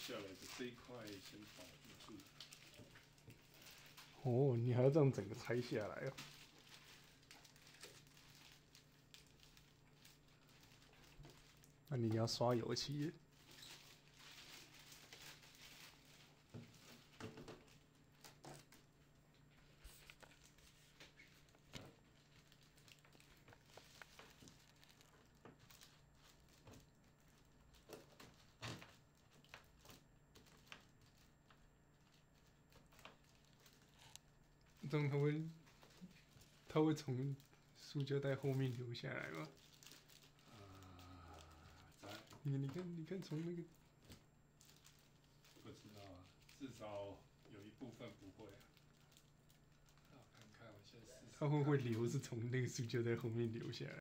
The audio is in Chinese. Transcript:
下来的这一块先保护住。 哦，你还要这样整个拆下来哦。那你要刷油漆。这样它会从塑胶袋后面流下来吗？你看从那个， 不知道啊，至少有一部分不会啊。那我看看，我现在试试。 它会不会流是从那个塑胶袋后面流下来？